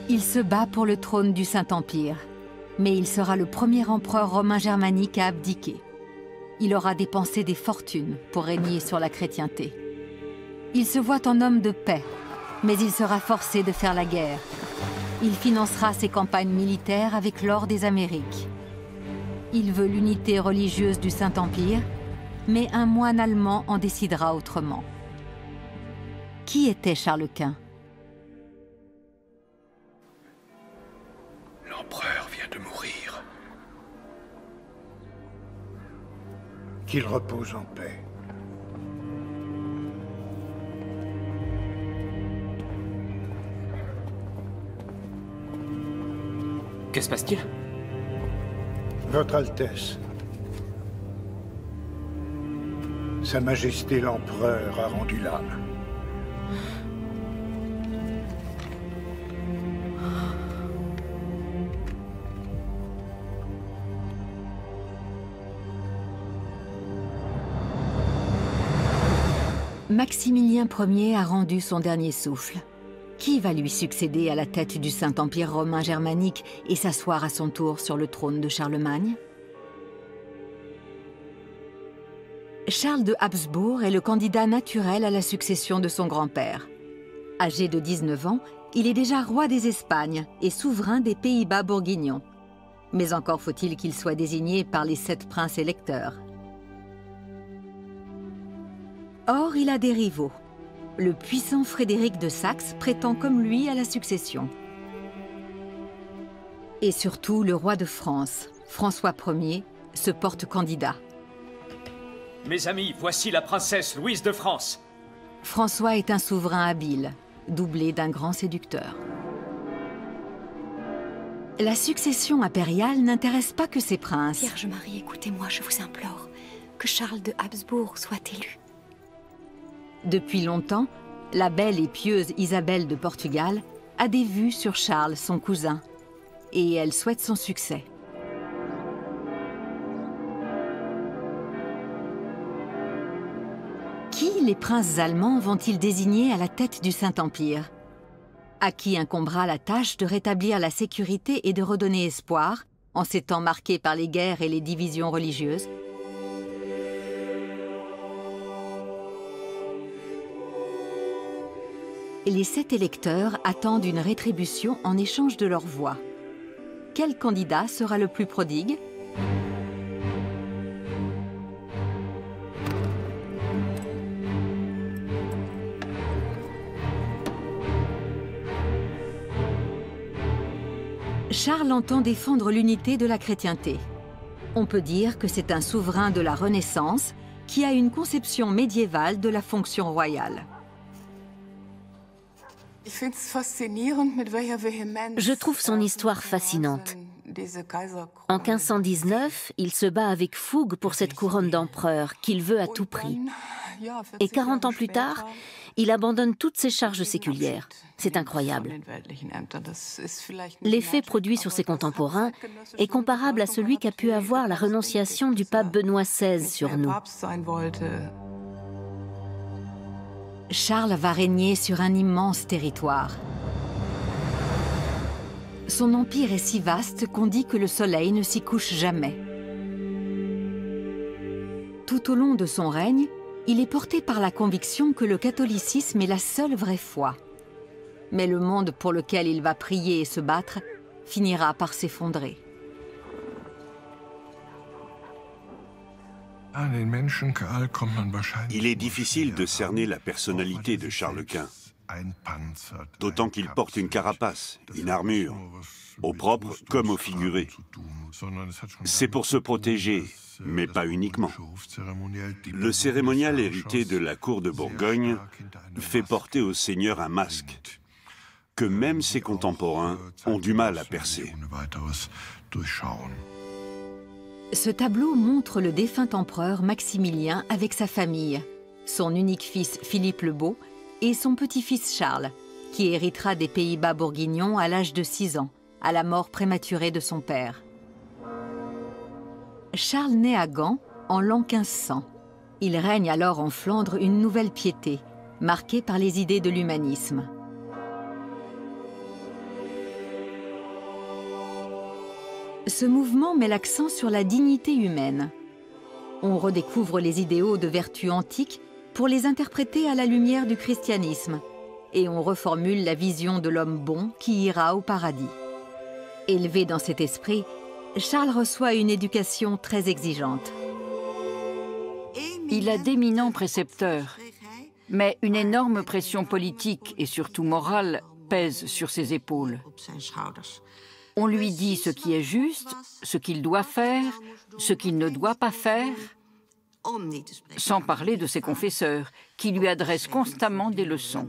Il se bat pour le trône du Saint-Empire, mais il sera le premier empereur romain germanique à abdiquer. Il aura dépensé des fortunes pour régner sur la chrétienté. Il se voit en homme de paix, mais il sera forcé de faire la guerre. Il financera ses campagnes militaires avec l'or des Amériques. Il veut l'unité religieuse du Saint-Empire, mais un moine allemand en décidera autrement. Qui était Charles Quint? L'empereur vient de mourir. Qu'il repose en paix. Que se passe-t-il? Votre Altesse. Sa Majesté l'Empereur a rendu l'âme. Maximilien Ier a rendu son dernier souffle. Qui va lui succéder à la tête du Saint-Empire romain germanique et s'asseoir à son tour sur le trône de Charlemagne? Charles de Habsbourg est le candidat naturel à la succession de son grand-père. Âgé de 19 ans, il est déjà roi des Espagnes et souverain des Pays-Bas bourguignons. Mais encore faut-il qu'il soit désigné par les 7 princes électeurs. Or, il a des rivaux. Le puissant Frédéric de Saxe prétend comme lui à la succession. Et surtout, le roi de France, François Ier, se porte candidat. Mes amis, voici la princesse Louise de France. François est un souverain habile, doublé d'un grand séducteur. La succession impériale n'intéresse pas que ses princes. Vierge Marie, écoutez-moi, je vous implore, que Charles de Habsbourg soit élu. Depuis longtemps, la belle et pieuse Isabelle de Portugal a des vues sur Charles, son cousin, et elle souhaite son succès. Qui les princes allemands vont-ils désigner à la tête du Saint-Empire? À qui incombera la tâche de rétablir la sécurité et de redonner espoir, en ces temps marqués par les guerres et les divisions religieuses? Les 7 électeurs attendent une rétribution en échange de leur voix. Quel candidat sera le plus prodigue? Charles entend défendre l'unité de la chrétienté. On peut dire que c'est un souverain de la Renaissance qui a une conception médiévale de la fonction royale. Je trouve son histoire fascinante. En 1519, il se bat avec fougue pour cette couronne d'empereur qu'il veut à tout prix. Et 40 ans plus tard, il abandonne toutes ses charges séculières. C'est incroyable. L'effet produit sur ses contemporains est comparable à celui qu'a pu avoir la renonciation du pape Benoît XVI sur nous. Charles va régner sur un immense territoire. Son empire est si vaste qu'on dit que le soleil ne s'y couche jamais. Tout au long de son règne, il est porté par la conviction que le catholicisme est la seule vraie foi. Mais le monde pour lequel il va prier et se battre finira par s'effondrer. Il est difficile de cerner la personnalité de Charles Quint, d'autant qu'il porte une carapace, une armure, au propre comme au figuré. C'est pour se protéger, mais pas uniquement. Le cérémonial hérité de la cour de Bourgogne fait porter au seigneur un masque, que même ses contemporains ont du mal à percer. Ce tableau montre le défunt empereur Maximilien avec sa famille, son unique fils Philippe le Beau et son petit-fils Charles, qui héritera des Pays-Bas bourguignons à l'âge de 6 ans, à la mort prématurée de son père. Charles naît à Gand en l'an 1500. Il règne alors en Flandre une nouvelle piété, marquée par les idées de l'humanisme. Ce mouvement met l'accent sur la dignité humaine. On redécouvre les idéaux de vertu antiques pour les interpréter à la lumière du christianisme, et on reformule la vision de l'homme bon qui ira au paradis. Élevé dans cet esprit, Charles reçoit une éducation très exigeante. Il a d'éminents précepteurs, mais une énorme pression politique et surtout morale pèse sur ses épaules. On lui dit ce qui est juste, ce qu'il doit faire, ce qu'il ne doit pas faire, sans parler de ses confesseurs, qui lui adressent constamment des leçons.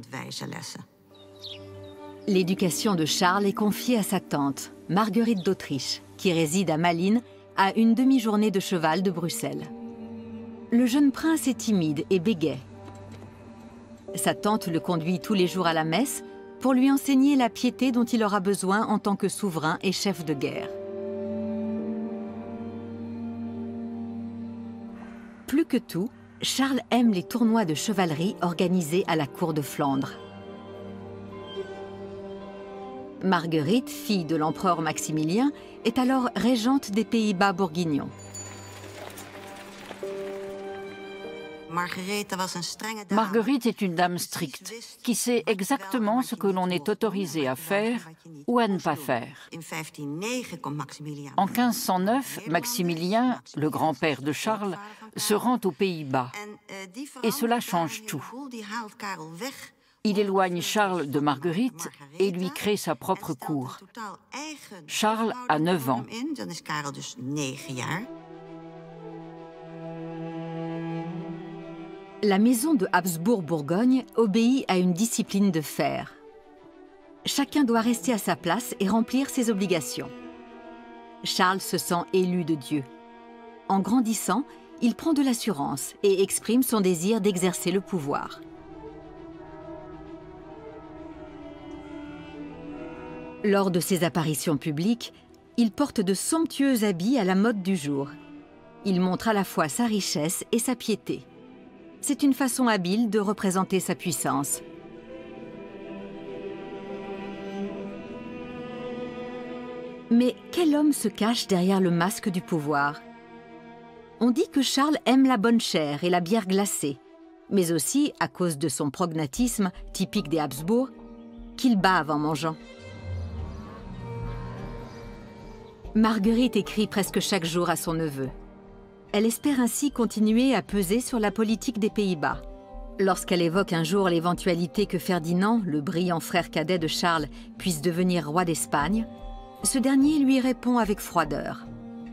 L'éducation de Charles est confiée à sa tante, Marguerite d'Autriche, qui réside à Malines, à une demi-journée de cheval de Bruxelles. Le jeune prince est timide et bégaie. Sa tante le conduit tous les jours à la messe pour lui enseigner la piété dont il aura besoin en tant que souverain et chef de guerre. Plus que tout, Charles aime les tournois de chevalerie organisés à la cour de Flandre. Marguerite, fille de l'empereur Maximilien, est alors régente des Pays-Bas bourguignons. Marguerite est une dame stricte, qui sait exactement ce que l'on est autorisé à faire ou à ne pas faire. En 1509, Maximilien, le grand-père de Charles, se rend aux Pays-Bas. Et cela change tout. Il éloigne Charles de Marguerite et lui crée sa propre cour. Charles a 9 ans. La maison de Habsbourg-Bourgogne obéit à une discipline de fer. Chacun doit rester à sa place et remplir ses obligations. Charles se sent élu de Dieu. En grandissant, il prend de l'assurance et exprime son désir d'exercer le pouvoir. Lors de ses apparitions publiques, il porte de somptueux habits à la mode du jour. Il montre à la fois sa richesse et sa piété. C'est une façon habile de représenter sa puissance. Mais quel homme se cache derrière le masque du pouvoir? On dit que Charles aime la bonne chair et la bière glacée, mais aussi, à cause de son prognatisme typique des Habsbourg, qu'il bave en mangeant. Marguerite écrit presque chaque jour à son neveu. Elle espère ainsi continuer à peser sur la politique des Pays-Bas. Lorsqu'elle évoque un jour l'éventualité que Ferdinand, le brillant frère cadet de Charles, puisse devenir roi d'Espagne, ce dernier lui répond avec froideur.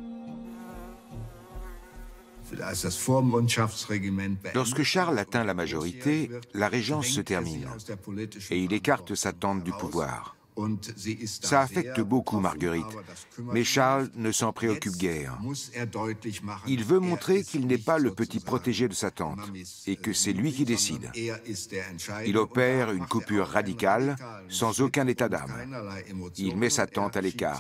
Lorsque Charles atteint la majorité, la régence se termine et il écarte sa tante du pouvoir. Ça affecte beaucoup Marguerite, mais Charles ne s'en préoccupe guère. Il veut montrer qu'il n'est pas le petit protégé de sa tante et que c'est lui qui décide. Il opère une coupure radicale, sans aucun état d'âme. Il met sa tante à l'écart.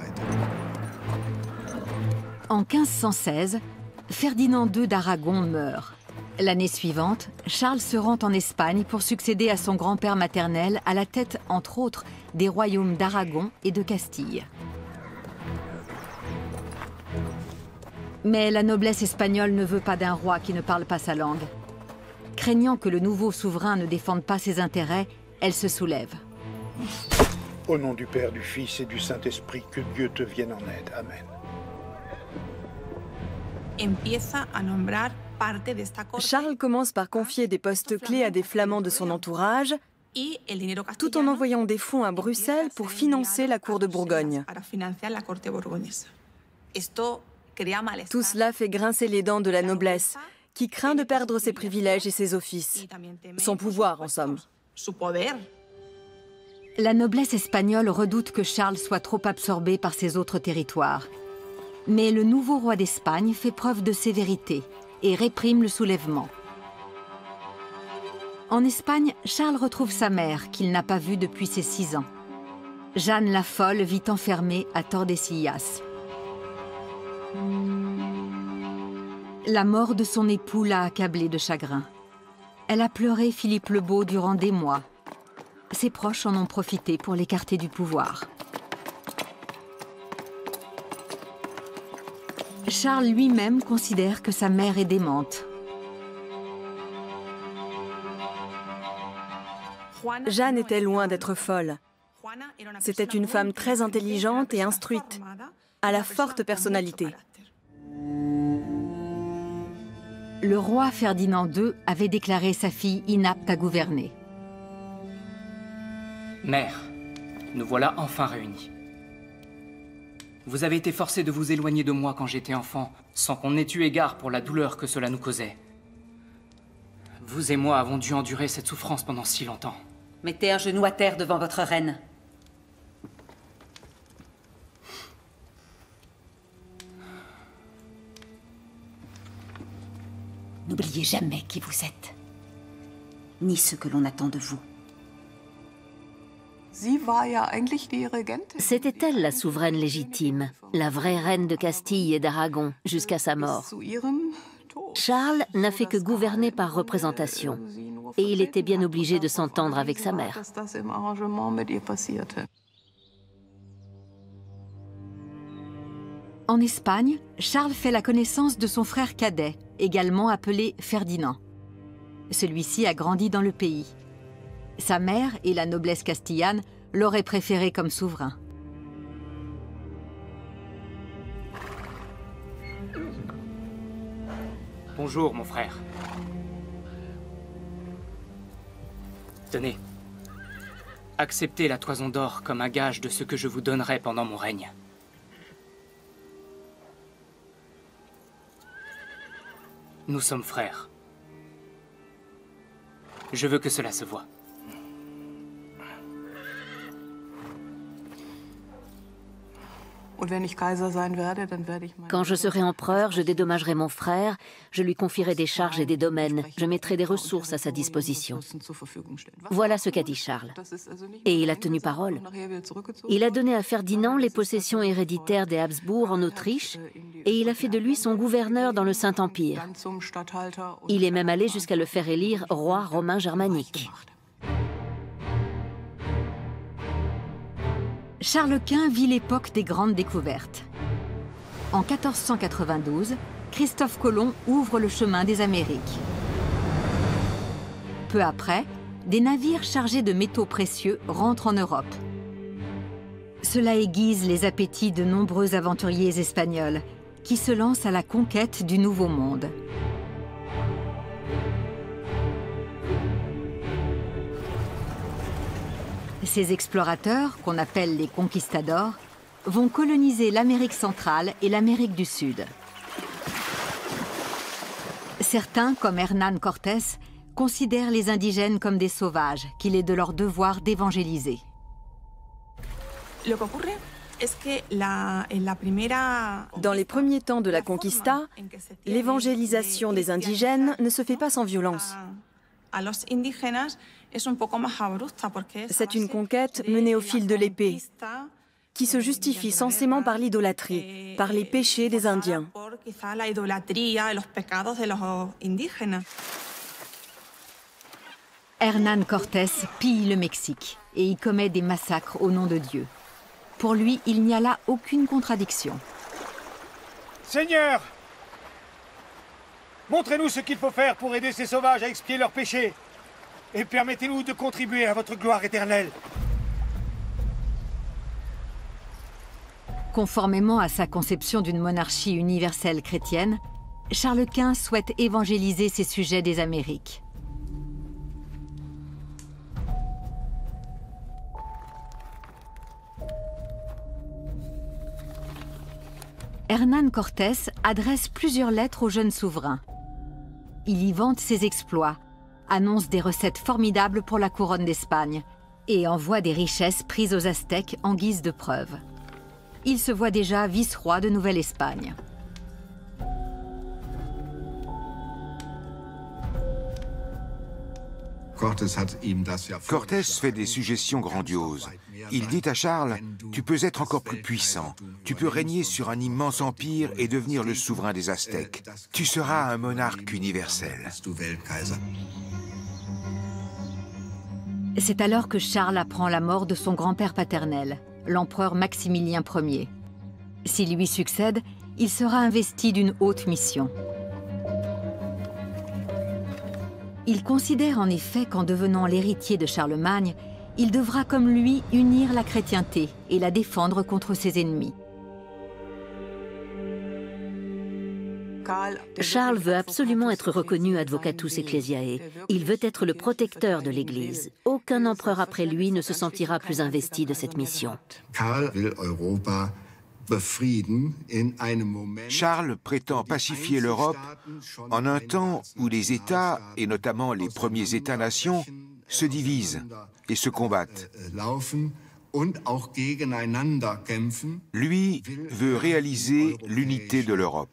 En 1516, Ferdinand II d'Aragon meurt. L'année suivante, Charles se rend en Espagne pour succéder à son grand-père maternel à la tête, entre autres, des royaumes d'Aragon et de Castille. Mais la noblesse espagnole ne veut pas d'un roi qui ne parle pas sa langue. Craignant que le nouveau souverain ne défende pas ses intérêts, elle se soulève. Au nom du Père, du Fils et du Saint-Esprit, que Dieu te vienne en aide. Amen. Charles commence par confier des postes clés à des flamands de son entourage, tout en envoyant des fonds à Bruxelles pour financer la cour de Bourgogne. Tout cela fait grincer les dents de la noblesse, qui craint de perdre ses privilèges et ses offices. Son pouvoir, en somme. La noblesse espagnole redoute que Charles soit trop absorbé par ses autres territoires. Mais le nouveau roi d'Espagne fait preuve de sévérité et réprime le soulèvement. En Espagne, Charles retrouve sa mère, qu'il n'a pas vue depuis ses 6 ans. Jeanne la Folle vit enfermée à Tordesillas. La mort de son époux l'a accablée de chagrin. Elle a pleuré Philippe le Beau durant des mois. Ses proches en ont profité pour l'écarter du pouvoir. Charles lui-même considère que sa mère est démente. Jeanne était loin d'être folle. C'était une femme très intelligente et instruite, à la forte personnalité. Le roi Ferdinand II avait déclaré sa fille inapte à gouverner. Mère, nous voilà enfin réunis. Vous avez été forcée de vous éloigner de moi quand j'étais enfant, sans qu'on ait eu égard pour la douleur que cela nous causait. Vous et moi avons dû endurer cette souffrance pendant si longtemps. Mettez un genou à terre devant votre reine. N'oubliez jamais qui vous êtes, ni ce que l'on attend de vous. C'était elle la souveraine légitime, la vraie reine de Castille et d'Aragon, jusqu'à sa mort. Charles n'a fait que gouverner par représentation, et il était bien obligé de s'entendre avec sa mère. En Espagne, Charles fait la connaissance de son frère cadet, également appelé Ferdinand. Celui-ci a grandi dans le pays. Sa mère et la noblesse castillane l'auraient préféré comme souverain. Bonjour, mon frère. Tenez. Acceptez la toison d'or comme un gage de ce que je vous donnerai pendant mon règne. Nous sommes frères. Je veux que cela se voie. Quand je serai empereur, je dédommagerai mon frère, je lui confierai des charges et des domaines, je mettrai des ressources à sa disposition. Voilà ce qu'a dit Charles. Et il a tenu parole. Il a donné à Ferdinand les possessions héréditaires des Habsbourg en Autriche et il a fait de lui son gouverneur dans le Saint-Empire. Il est même allé jusqu'à le faire élire roi romain germanique. Charles Quint vit l'époque des grandes découvertes. En 1492, Christophe Colomb ouvre le chemin des Amériques. Peu après, des navires chargés de métaux précieux rentrent en Europe. Cela aiguise les appétits de nombreux aventuriers espagnols qui se lancent à la conquête du Nouveau Monde. Ces explorateurs, qu'on appelle les conquistadors, vont coloniser l'Amérique centrale et l'Amérique du Sud. Certains, comme Hernán Cortés, considèrent les indigènes comme des sauvages, qu'il est de leur devoir d'évangéliser. Dans les premiers temps de la conquista, l'évangélisation des indigènes ne se fait pas sans violence. C'est une conquête menée au fil de l'épée, qui se justifie censément par l'idolâtrie, par les péchés des Indiens. Hernán Cortés pille le Mexique et y commet des massacres au nom de Dieu. Pour lui, il n'y a là aucune contradiction. Seigneur, montrez-nous ce qu'il faut faire pour aider ces sauvages à expier leurs péchés. Et permettez-nous de contribuer à votre gloire éternelle. Conformément à sa conception d'une monarchie universelle chrétienne, Charles Quint souhaite évangéliser ses sujets des Amériques. Hernán Cortés adresse plusieurs lettres aux jeunes souverains. Il y vante ses exploits, annonce des recettes formidables pour la couronne d'Espagne et envoie des richesses prises aux Aztèques en guise de preuve. Il se voit déjà vice-roi de Nouvelle-Espagne. Cortés fait des suggestions grandioses. Il dit à Charles, tu peux être encore plus puissant, tu peux régner sur un immense empire et devenir le souverain des Aztèques. Tu seras un monarque universel. C'est alors que Charles apprend la mort de son grand-père paternel, l'empereur Maximilien Ier. S'il lui succède, il sera investi d'une haute mission. Il considère en effet qu'en devenant l'héritier de Charlemagne, il devra comme lui unir la chrétienté et la défendre contre ses ennemis. Charles veut absolument être reconnu advocatus ecclesiae. Il veut être le protecteur de l'Église. Aucun empereur après lui ne se sentira plus investi de cette mission. Charles prétend pacifier l'Europe en un temps où les États, et notamment les premiers États-nations, se divisent et se combattent. Lui veut réaliser l'unité de l'Europe.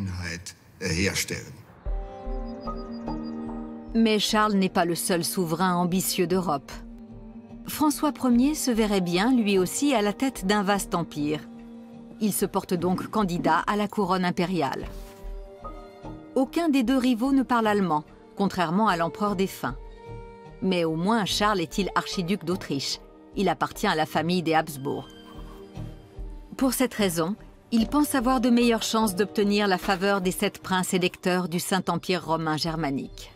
Mais Charles n'est pas le seul souverain ambitieux d'Europe. François Ier se verrait bien, lui aussi, à la tête d'un vaste empire. Il se porte donc candidat à la couronne impériale. Aucun des deux rivaux ne parle allemand, contrairement à l'empereur défunt. Mais au moins Charles est-il archiduc d'Autriche. Il appartient à la famille des Habsbourg. Pour cette raison, il pense avoir de meilleures chances d'obtenir la faveur des 7 princes électeurs du Saint-Empire romain germanique.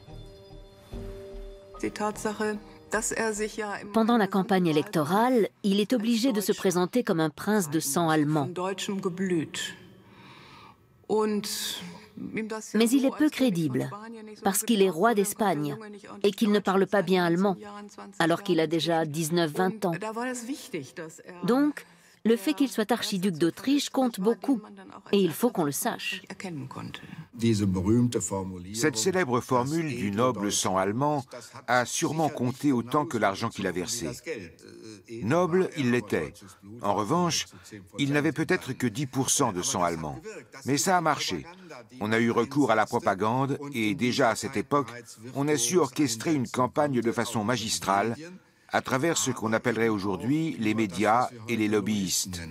Pendant la campagne électorale, il est obligé de se présenter comme un prince de sang allemand. Mais il est peu crédible, parce qu'il est roi d'Espagne et qu'il ne parle pas bien allemand, alors qu'il a déjà 19-20 ans. Donc, le fait qu'il soit archiduc d'Autriche compte beaucoup, et il faut qu'on le sache. Cette célèbre formule du noble sang allemand a sûrement compté autant que l'argent qu'il a versé. Noble, il l'était. En revanche, il n'avait peut-être que 10% de sang allemand. Mais ça a marché. On a eu recours à la propagande et déjà à cette époque, on a su orchestrer une campagne de façon magistrale à travers ce qu'on appellerait aujourd'hui les médias et les lobbyistes.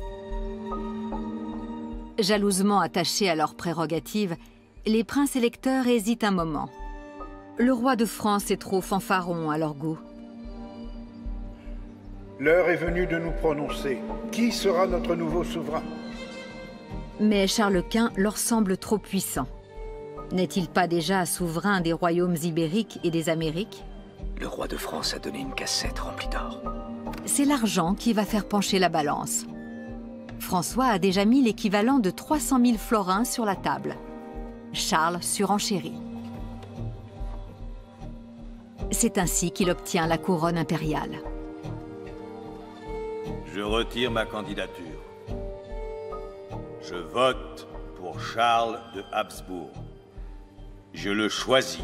Jalousement attachés à leurs prérogatives, les princes électeurs hésitent un moment. Le roi de France est trop fanfaron à leur goût. L'heure est venue de nous prononcer. Qui sera notre nouveau souverain? Mais Charles Quint leur semble trop puissant. N'est-il pas déjà souverain des royaumes ibériques et des Amériques? Le roi de France a donné une cassette remplie d'or. C'est l'argent qui va faire pencher la balance. François a déjà mis l'équivalent de 300 000 florins sur la table. Charles surenchérit. C'est ainsi qu'il obtient la couronne impériale. Je retire ma candidature. Je vote pour Charles de Habsbourg. Je le choisis.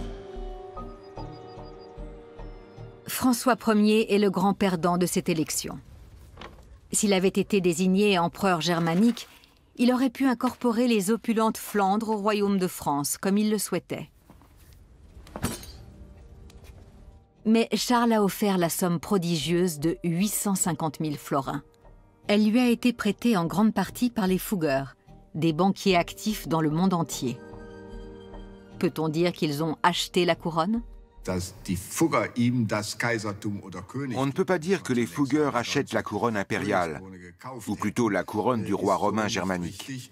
François Ier est le grand perdant de cette élection. S'il avait été désigné empereur germanique, il aurait pu incorporer les opulentes Flandres au royaume de France, comme il le souhaitait. Mais Charles a offert la somme prodigieuse de 850 000 florins. Elle lui a été prêtée en grande partie par les Fugger, des banquiers actifs dans le monde entier. Peut-on dire qu'ils ont acheté la couronne ? On ne peut pas dire que les Fugger achètent la couronne impériale, ou plutôt la couronne du roi romain germanique.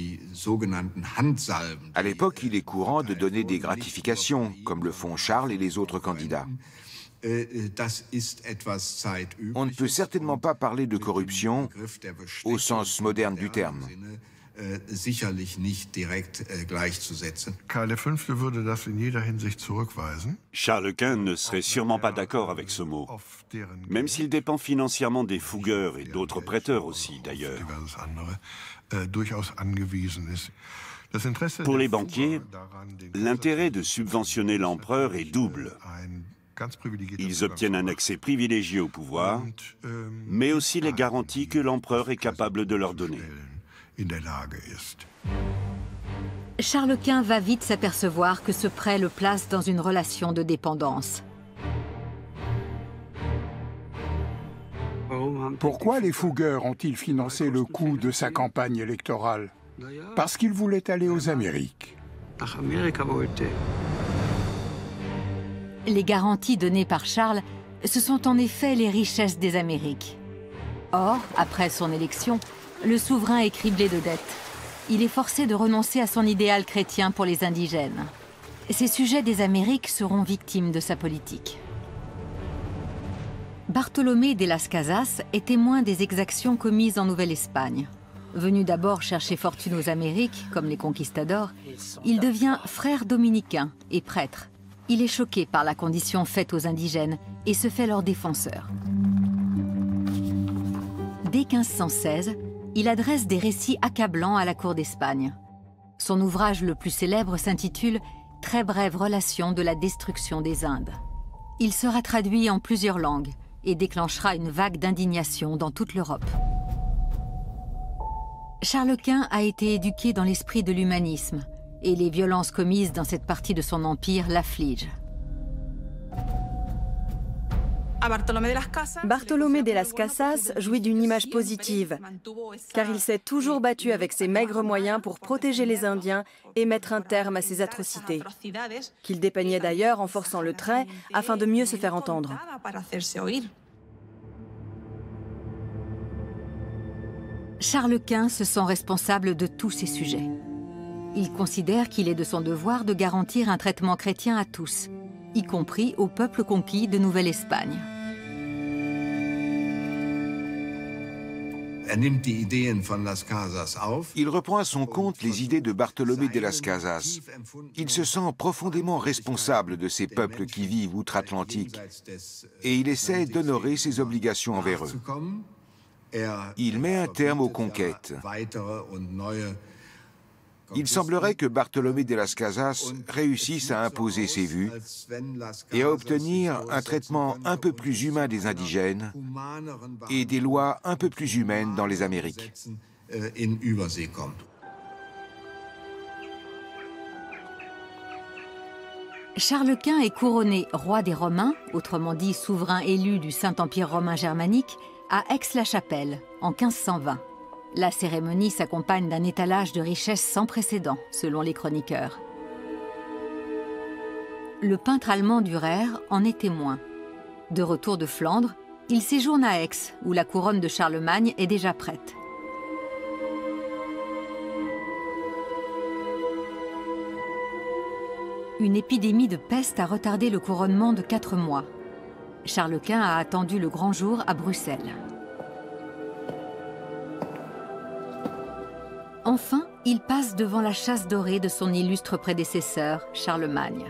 À l'époque, il est courant de donner des gratifications, comme le font Charles et les autres candidats. On ne peut certainement pas parler de corruption au sens moderne du terme. Charles Quint ne serait sûrement pas d'accord avec ce mot, même s'il dépend financièrement des Fugger et d'autres prêteurs aussi, d'ailleurs. Pour les banquiers, l'intérêt de subventionner l'empereur est double. Ils obtiennent un accès privilégié au pouvoir, mais aussi les garanties que l'empereur est capable de leur donner. Charles Quint va vite s'apercevoir que ce prêt le place dans une relation de dépendance. Pourquoi les Fugger ont-ils financé le coût de sa campagne électorale? Parce qu'ils voulaient aller aux Amériques. Les garanties données par Charles, ce sont en effet les richesses des Amériques. Or, après son élection, le souverain est criblé de dettes. il est forcé de renoncer à son idéal chrétien pour les indigènes. Ces sujets des Amériques seront victimes de sa politique. Bartolomé de las Casas est témoin des exactions commises en Nouvelle-Espagne. Venu d'abord chercher fortune aux Amériques, comme les conquistadors, il devient frère dominicain et prêtre. Il est choqué par la condition faite aux indigènes et se fait leur défenseur. Dès 1516, il adresse des récits accablants à la cour d'Espagne. Son ouvrage le plus célèbre s'intitule « Très brève relation de la destruction des Indes ». Il sera traduit en plusieurs langues et déclenchera une vague d'indignation dans toute l'Europe. Charles Quint a été éduqué dans l'esprit de l'humanisme et les violences commises dans cette partie de son empire l'affligent. Bartolomé de las Casas jouit d'une image positive, car il s'est toujours battu avec ses maigres moyens pour protéger les Indiens et mettre un terme à ces atrocités, qu'il dépeignait d'ailleurs en forçant le trait afin de mieux se faire entendre. Charles Quint se sent responsable de tous ces sujets. Il considère qu'il est de son devoir de garantir un traitement chrétien à tous, y compris au peuple conquis de Nouvelle-Espagne. Il reprend à son compte les idées de Bartolomé de las Casas. Il se sent profondément responsable de ces peuples qui vivent outre-Atlantique et il essaie d'honorer ses obligations envers eux. Il met un terme aux conquêtes. Il semblerait que Bartolomé de las Casas réussisse à imposer ses vues et à obtenir un traitement un peu plus humain des indigènes et des lois un peu plus humaines dans les Amériques. Charles Quint est couronné roi des Romains, autrement dit souverain élu du Saint-Empire romain germanique, à Aix-la-Chapelle, en 1520. La cérémonie s'accompagne d'un étalage de richesses sans précédent, selon les chroniqueurs. Le peintre allemand Dürer en est témoin. De retour de Flandre, il séjourne à Aix, où la couronne de Charlemagne est déjà prête. Une épidémie de peste a retardé le couronnement de 4 mois. Charles Quint a attendu le grand jour à Bruxelles. Enfin, il passe devant la chasse dorée de son illustre prédécesseur, Charlemagne.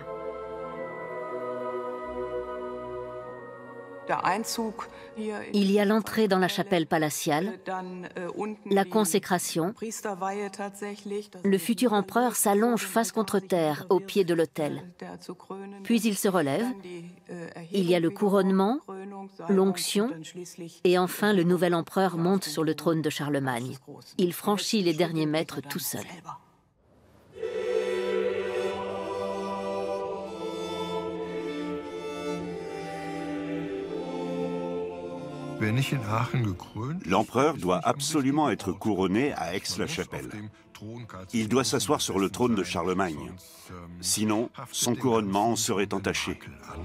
Il y a l'entrée dans la chapelle palatiale, la consécration. Le futur empereur s'allonge face contre terre au pied de l'autel. Puis il se relève. Il y a le couronnement, l'onction et enfin le nouvel empereur monte sur le trône de Charlemagne. Il franchit les derniers mètres tout seul. L'empereur doit absolument être couronné à Aix-la-Chapelle. Il doit s'asseoir sur le trône de Charlemagne. Sinon, son couronnement serait entaché.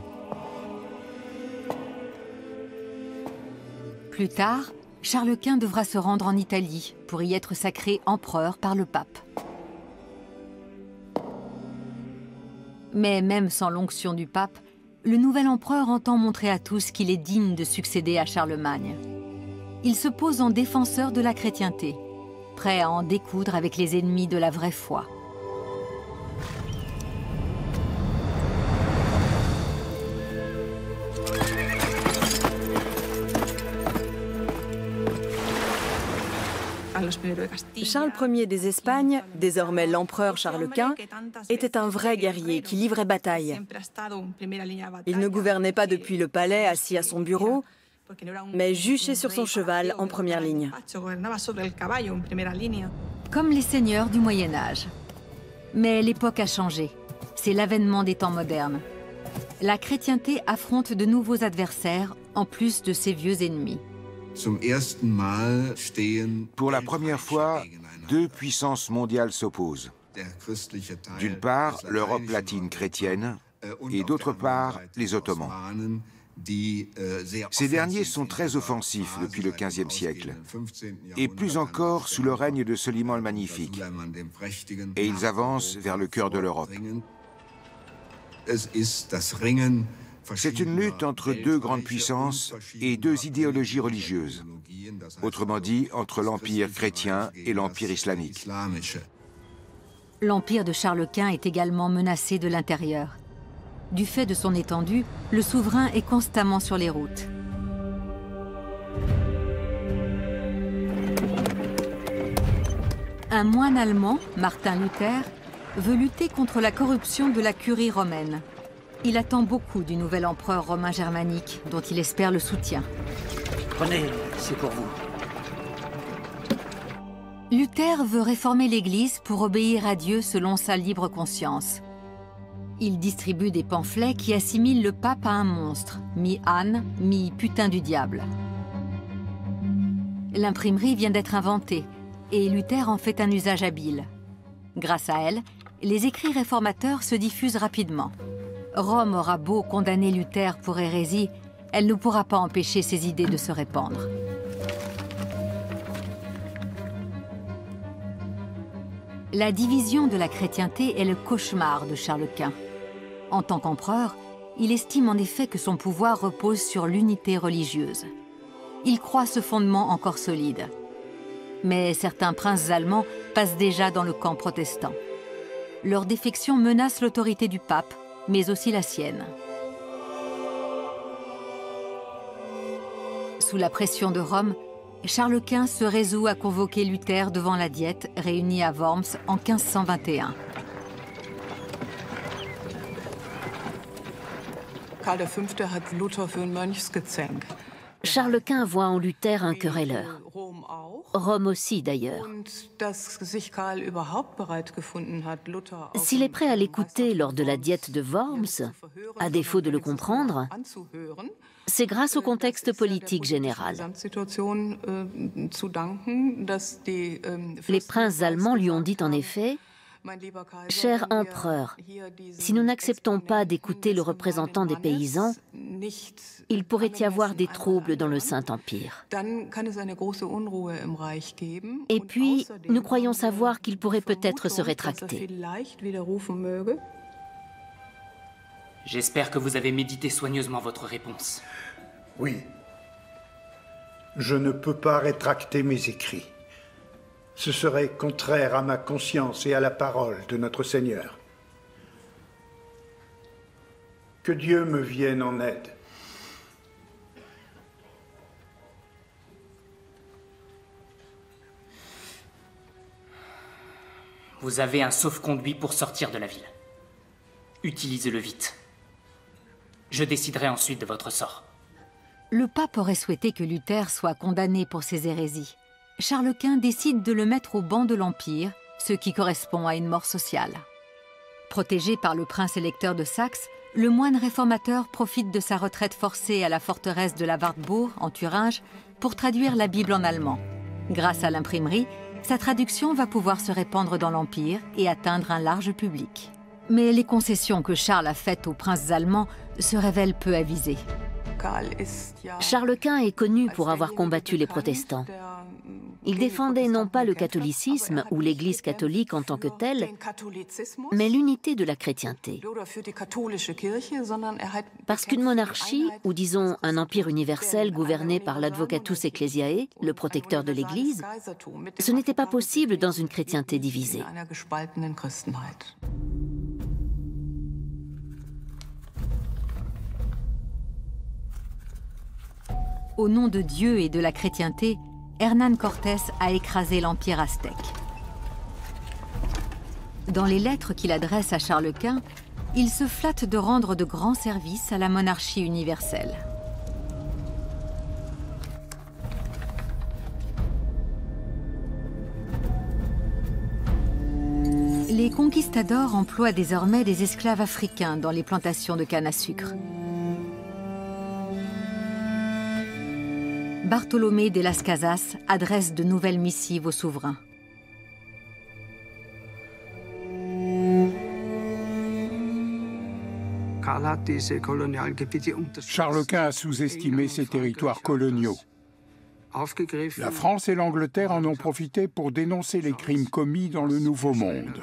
Plus tard, Charles Quint devra se rendre en Italie pour y être sacré empereur par le pape. Mais même sans l'onction du pape, le nouvel empereur entend montrer à tous qu'il est digne de succéder à Charlemagne. Il se pose en défenseur de la chrétienté, prêt à en découdre avec les ennemis de la vraie foi. Charles Ier des Espagnes, désormais l'empereur Charles Quint, était un vrai guerrier qui livrait bataille. Il ne gouvernait pas depuis le palais assis à son bureau, mais juché sur son cheval en première ligne. Comme les seigneurs du Moyen-Âge. Mais l'époque a changé. C'est l'avènement des temps modernes. La chrétienté affronte de nouveaux adversaires, en plus de ses vieux ennemis. Pour la première fois, deux puissances mondiales s'opposent. D'une part, l'Europe latine chrétienne, et d'autre part, les Ottomans. Ces derniers sont très offensifs depuis le XVe siècle, et plus encore sous le règne de Soliman le Magnifique, et ils avancent vers le cœur de l'Europe. C'est une lutte entre deux grandes puissances et deux idéologies religieuses, autrement dit entre l'Empire chrétien et l'Empire islamique. L'Empire de Charles Quint est également menacé de l'intérieur. Du fait de son étendue, le souverain est constamment sur les routes. Un moine allemand, Martin Luther, veut lutter contre la corruption de la curie romaine. Il attend beaucoup du nouvel empereur romain germanique, dont il espère le soutien. Prenez, c'est pour vous. Luther veut réformer l'Église pour obéir à Dieu selon sa libre conscience. Il distribue des pamphlets qui assimilent le pape à un monstre, mi-âne, mi-putain du diable. L'imprimerie vient d'être inventée et Luther en fait un usage habile. Grâce à elle, les écrits réformateurs se diffusent rapidement. Rome aura beau condamner Luther pour hérésie, elle ne pourra pas empêcher ses idées de se répandre. La division de la chrétienté est le cauchemar de Charles Quint. En tant qu'empereur, il estime en effet que son pouvoir repose sur l'unité religieuse. Il croit ce fondement encore solide. Mais certains princes allemands passent déjà dans le camp protestant. Leur défection menace l'autorité du pape, mais aussi la sienne. Sous la pression de Rome, Charles Quint se résout à convoquer Luther devant la Diète réunie à Worms en 1521. Charles Quint voit en Luther un querelleur. Rome aussi, d'ailleurs. S'il est prêt à l'écouter lors de la Diète de Worms, à défaut de le comprendre, c'est grâce au contexte politique général. Les princes allemands lui ont dit en effet « Cher empereur, si nous n'acceptons pas d'écouter le représentant des paysans, il pourrait y avoir des troubles dans le Saint-Empire. Et puis, nous croyons savoir qu'il pourrait peut-être se rétracter. » J'espère que vous avez médité soigneusement votre réponse. Oui. Je ne peux pas rétracter mes écrits. Ce serait contraire à ma conscience et à la parole de notre Seigneur. Que Dieu me vienne en aide. Vous avez un sauf-conduit pour sortir de la ville. Utilisez-le vite. Je déciderai ensuite de votre sort. Le pape aurait souhaité que Luther soit condamné pour ses hérésies. Charles Quint décide de le mettre au ban de l'Empire, ce qui correspond à une mort sociale. Protégé par le prince électeur de Saxe, le moine réformateur profite de sa retraite forcée à la forteresse de la Wartburg, en Thuringe, pour traduire la Bible en allemand. Grâce à l'imprimerie, sa traduction va pouvoir se répandre dans l'Empire et atteindre un large public. Mais les concessions que Charles a faites aux princes allemands se révèlent peu avisées. Charles Quint est connu pour avoir combattu les protestants. Il défendait non pas le catholicisme ou l'Église catholique en tant que telle, mais l'unité de la chrétienté. Parce qu'une monarchie, ou disons un empire universel gouverné par l'Advocatus Ecclesiae, le protecteur de l'Église, ce n'était pas possible dans une chrétienté divisée. Au nom de Dieu et de la chrétienté, Hernán Cortés a écrasé l'Empire aztèque. Dans les lettres qu'il adresse à Charles Quint, il se flatte de rendre de grands services à la monarchie universelle. Les conquistadors emploient désormais des esclaves africains dans les plantations de canne à sucre. Bartolomé de las Casas adresse de nouvelles missives au souverain. Charles Quint a sous-estimé ses territoires coloniaux. La France et l'Angleterre en ont profité pour dénoncer les crimes commis dans le Nouveau Monde.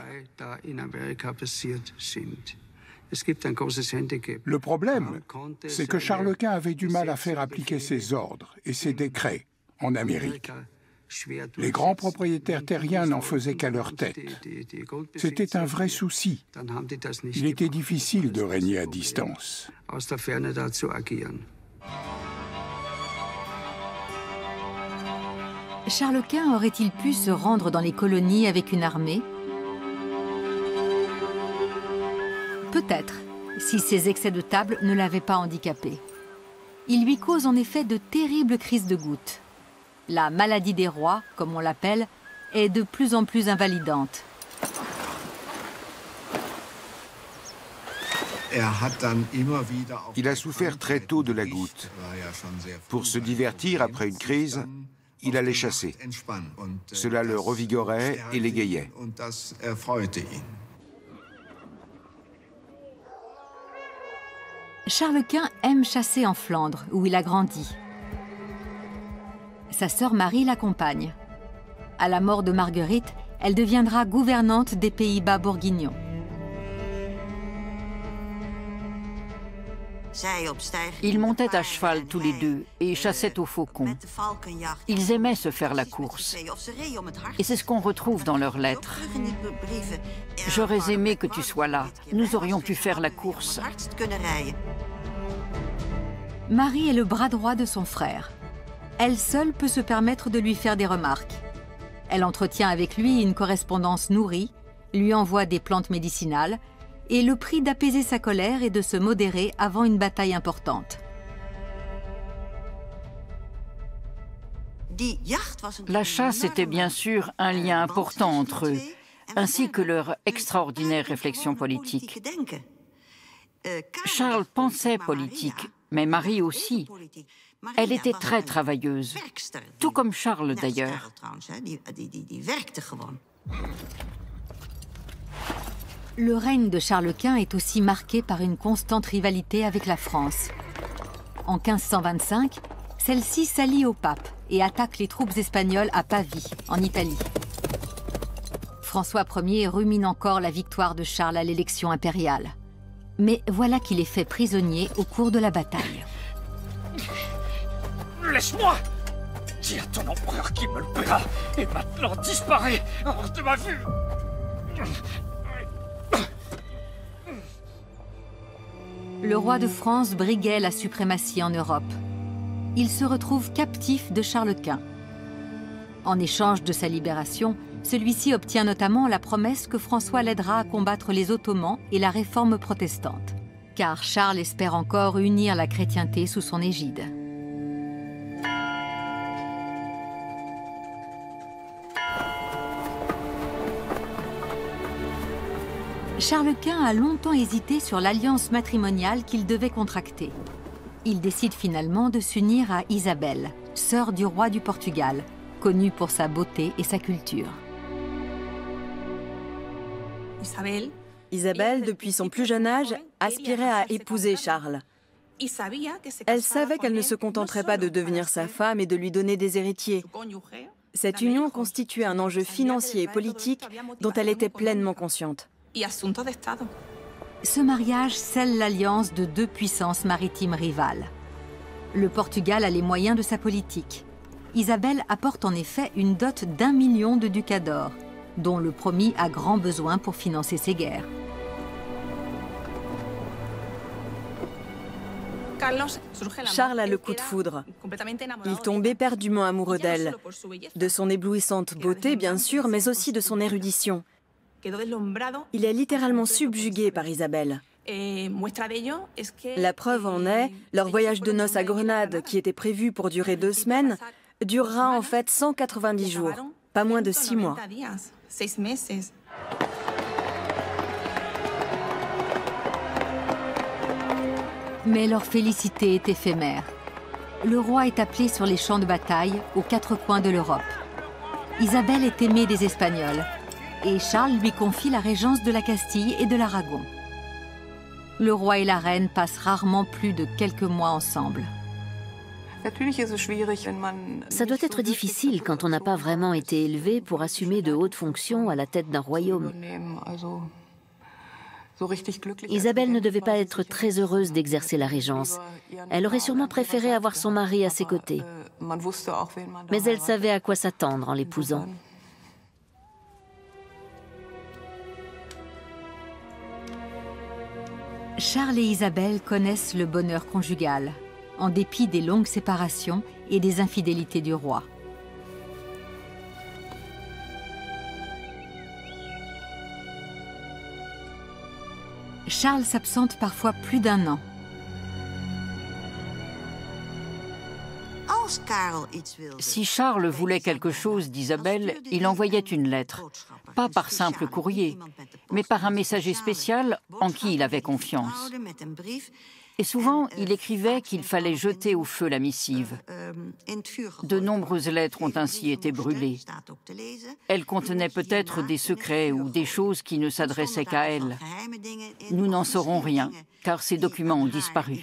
Le problème, c'est que Charles Quint avait du mal à faire appliquer ses ordres et ses décrets en Amérique. Les grands propriétaires terriens n'en faisaient qu'à leur tête. C'était un vrai souci. Il était difficile de régner à distance. Charles Quint aurait-il pu se rendre dans les colonies avec une armée? Peut-être, si ses excès de table ne l'avaient pas handicapé. Il lui cause en effet de terribles crises de goutte. La maladie des rois, comme on l'appelle, est de plus en plus invalidante. Il a souffert très tôt de la goutte. Pour se divertir après une crise, il allait chasser. Cela le revigorait et l'égayait. Charles Quint aime chasser en Flandre, où il a grandi. Sa sœur Marie l'accompagne. À la mort de Marguerite, elle deviendra gouvernante des Pays-Bas bourguignons. Ils montaient à cheval tous les deux et chassaient au faucon. Ils aimaient se faire la course. Et c'est ce qu'on retrouve dans leurs lettres. « J'aurais aimé que tu sois là. Nous aurions pu faire la course. » Marie est le bras droit de son frère. Elle seule peut se permettre de lui faire des remarques. Elle entretient avec lui une correspondance nourrie, lui envoie des plantes médicinales, et le prix d'apaiser sa colère et de se modérer avant une bataille importante. La chasse était bien sûr un lien important entre eux, ainsi que leur extraordinaire réflexion politique. Charles pensait politique, mais Marie aussi. Elle était très travailleuse, tout comme Charles d'ailleurs. Le règne de Charles Quint est aussi marqué par une constante rivalité avec la France. En 1525, celle-ci s'allie au pape et attaque les troupes espagnoles à Pavie, en Italie. François Ier rumine encore la victoire de Charles à l'élection impériale. Mais voilà qu'il est fait prisonnier au cours de la bataille. Laisse-moi! Dis à ton empereur qu'il me le paiera, et maintenant disparaît hors de ma vue! Le roi de France briguait la suprématie en Europe. Il se retrouve captif de Charles Quint. En échange de sa libération, celui-ci obtient notamment la promesse que François l'aidera à combattre les Ottomans et la réforme protestante. Car Charles espère encore unir la chrétienté sous son égide. Charles Quint a longtemps hésité sur l'alliance matrimoniale qu'il devait contracter. Il décide finalement de s'unir à Isabelle, sœur du roi du Portugal, connue pour sa beauté et sa culture. Isabelle, depuis son plus jeune âge, aspirait à épouser Charles. Elle savait qu'elle ne se contenterait pas de devenir sa femme et de lui donner des héritiers. Cette union constituait un enjeu financier et politique dont elle était pleinement consciente. Ce mariage scelle l'alliance de deux puissances maritimes rivales. Le Portugal a les moyens de sa politique. Isabelle apporte en effet une dot d'1 million de ducats d'or, dont le promis a grand besoin pour financer ses guerres. Charles a le coup de foudre. Il tombe éperdument amoureux d'elle, de son éblouissante beauté bien sûr, mais aussi de son érudition. Il est littéralement subjugué par Isabelle. La preuve en est, leur voyage de noces à Grenade, qui était prévu pour durer 2 semaines, durera en fait 190 jours, pas moins de 6 mois. Mais leur félicité est éphémère. Le roi est appelé sur les champs de bataille aux 4 coins de l'Europe. Isabelle est aimée des Espagnols et Charles lui confie la régence de la Castille et de l'Aragon. Le roi et la reine passent rarement plus de quelques mois ensemble. Ça doit être difficile quand on n'a pas vraiment été élevé pour assumer de hautes fonctions à la tête d'un royaume. Isabelle ne devait pas être très heureuse d'exercer la régence. Elle aurait sûrement préféré avoir son mari à ses côtés. Mais elle savait à quoi s'attendre en l'épousant. Charles et Isabelle connaissent le bonheur conjugal, en dépit des longues séparations et des infidélités du roi. Charles s'absente parfois plus d'1 an. Si Charles voulait quelque chose d'Isabelle, il envoyait une lettre, pas par simple courrier, mais par un messager spécial en qui il avait confiance. Et souvent, il écrivait qu'il fallait jeter au feu la missive. De nombreuses lettres ont ainsi été brûlées. Elles contenaient peut-être des secrets ou des choses qui ne s'adressaient qu'à elle. Nous n'en saurons rien, car ces documents ont disparu.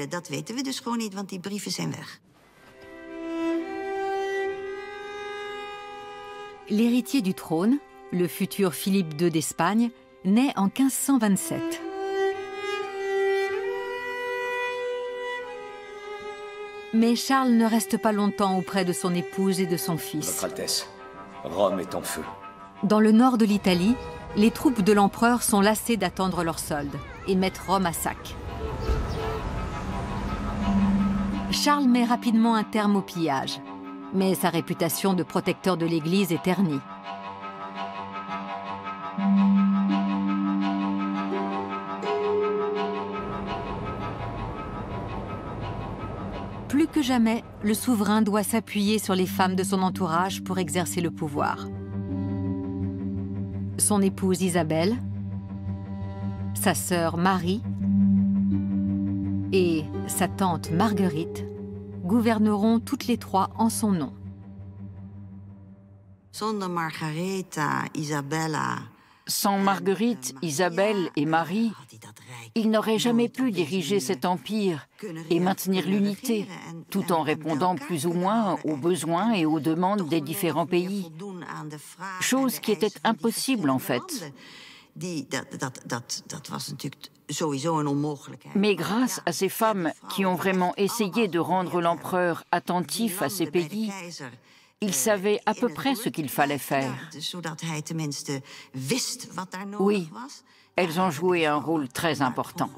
L'héritier du trône, le futur Philippe II d'Espagne, naît en 1527. Mais Charles ne reste pas longtemps auprès de son épouse et de son fils. Votre Altesse, Rome est en feu. Dans le nord de l'Italie, les troupes de l'empereur sont lassées d'attendre leur solde et mettent Rome à sac. Charles met rapidement un terme au pillage, mais sa réputation de protecteur de l'Église est ternie. Plus que jamais, le souverain doit s'appuyer sur les femmes de son entourage pour exercer le pouvoir. Son épouse Isabelle, sa sœur Marie et sa tante Marguerite gouverneront toutes les trois en son nom. Sans Marguerite, Isabelle et Marie, il n'aurait jamais pu diriger cet empire et maintenir l'unité, tout en répondant plus ou moins aux besoins et aux demandes des différents pays. Chose qui était impossible en fait. Mais grâce à ces femmes qui ont vraiment essayé de rendre l'empereur attentif à ces pays, il savait à peu près ce qu'il fallait faire. Oui, elles ont joué un rôle très important.